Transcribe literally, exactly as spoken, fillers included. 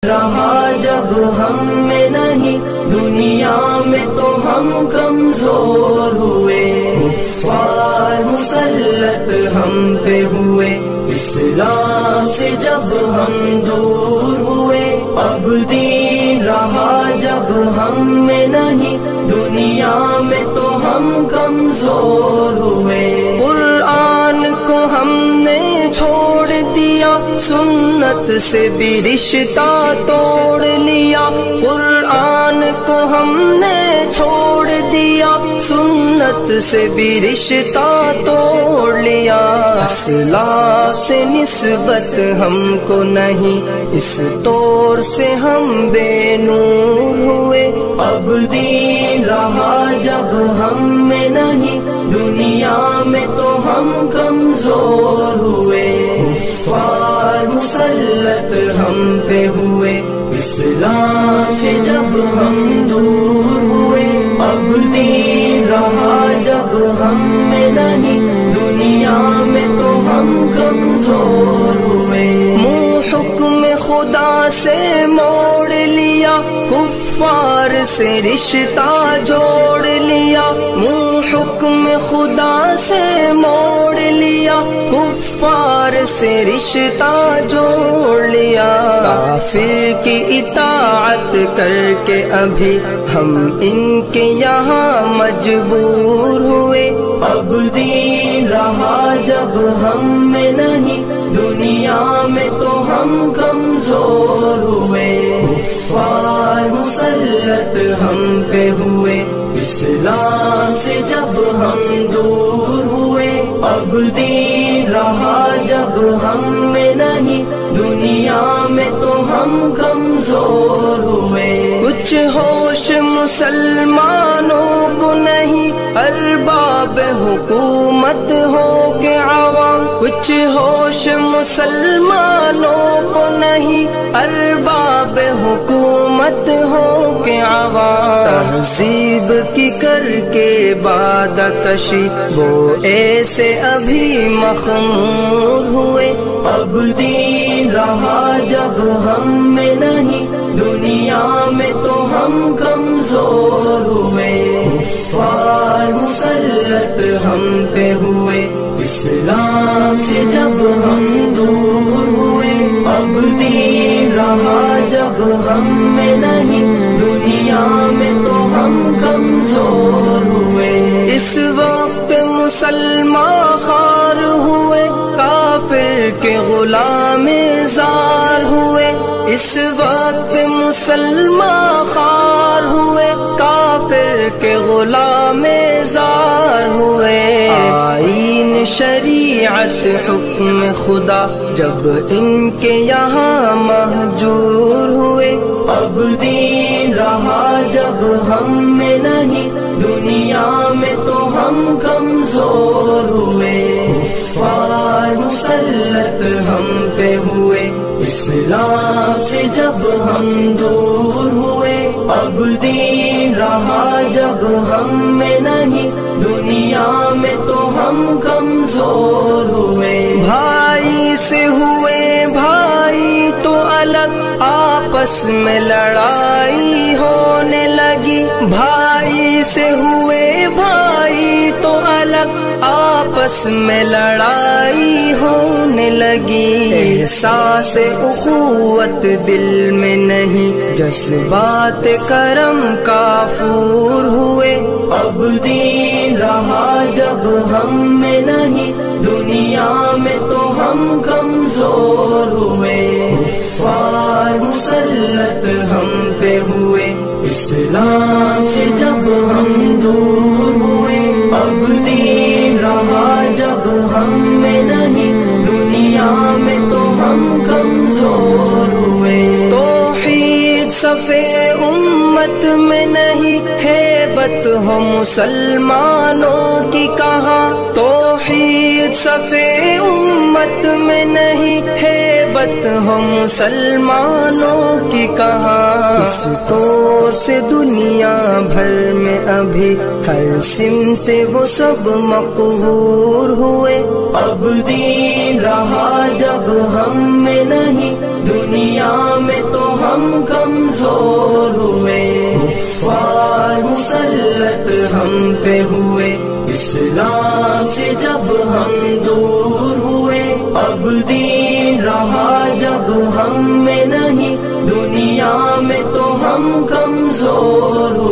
رہا جب ہم میں نہیں، دنیا میں تو ہم کمزور ہوئے، کفار مسلط ہم پہ ہوئے، اسلام سے جب ہم دور ہوئے، اب دین رہا جب ہم میں نہیں، دنیا میں تو ہم کمزور ہوئے۔ قرآن کو ہم نے چھوڑ دیا، سنت سے بھی رشتہ توڑ لیا، قرآن کو ہم نے چھوڑ دیا، سنت سے بھی رشتہ توڑ لیا، اسلاف سے نسبت ہم کو نہیں، اس طور سے ہم بے نور ہوئے، اب دین رہا جب ہم میں نہیں، دنیا میں تو ہم کمزور ہوئے، کفار مسلط ہم پہ ہوئے، اسلام سے جب ہم دور ہوئے، اب دین رہا جب ہم میں نہیں، دنیا میں تو ہم کمزور ہوئے۔ منہ حکم خدا سے موڑ لیا، کفار سے رشتہ جوڑ لیا، منہ حکم خدا سے موڑ لیا، کفار سے رشتہ جوڑ لیا، کافر کی اطاعت کر کے ابھی ہم ان کے یہاں مجبور ہوئے، اب دین رہا جب ہم میں نہیں، دنیا میں تو ہم کمزور ہوئے، کفار مسلط ہم پہ ہوئے، اسلام سے جب ہم دور ہوئے، اب دین رہا جب ہم میں نہیں، دنیا میں تو ہم کمزور ہوئے۔ کچھ ہوش مسلمانوں کو نہیں، ارباب حکومت ہو کے عوام، کچھ ہوش مسلمانوں کو نہیں، ارباب حکومت ہو کے عوام، تہذیب کی کر کے باد کشی وہ ایسے ابھی مخمور ہوئے، اب دین رہا جب ہم میں نہیں، دنیا میں تو ہم کمزور ہوئے، کفار مسلط ہم پہ ہوئے، اسلام سے جب ہم دور ہوئے، اب دین رہا جب ہم میں نہیں، دنیا میں تو ہم کمزور ہوئے۔ اس وقت مسلمان خوار ہوئے، کافر کے غلام زار ہوئے، اس وقت مسلمان خوار ہوئے، کافر کے غلام زار ہوئے، آئین شریعت حکم خدا جب ان کے یہاں مہجور ہوئے، اب دین رہا جب ہم میں نہیں، دنیا میں تو ہم کمزور ہوئے، کفار مسلط ہم پہ ہوئے، اسلام سے جب ہم دور ہوئے، اب دین رہا جب ہم میں نہیں، دنیا میں تو ہم کمزور ہوئے۔ بھائی سے ہوئے بھائی تو الگ، آپس میں لڑائی ہونے لگی، بھائی سے ہوئے بھائی تو الگ، آپس میں لڑائی ہونے لگی، احساس اخوت دل میں نہیں، جذبات کرم کافور ہوئے، اب دین رہا جب ہم میں نہیں، دنیا میں تو ہم کمزور ہوئے، کفار مسلط ہم پہ ہوئے، اسلام سے جب ہم دور ہوئے، اب دین رہا جب ہم میں نہیں، دنیا میں تو ہم کمزور ہوئے۔ توحید صفے امت میں نہیں، ہیبت ہو مسلمانوں کی کہاں، توحید صفے امت میں نہیں، ہیبت ہو مسلمانوں کی کہاں، اس طور سے دنیا بھر میں ابھی ہر سمت وہ سب مقہور ہوئے، اب دین رہا جب ہم میں نہیں، دنیا میں تو ہم کمزور ہوئے، کفار مسلط ہم پہ ہوئے، اسلام سے جب ہم دور ہوئے، اب دین رہا جب ہم میں نہیں، دنیا میں تو ہم کمزور ہوئے۔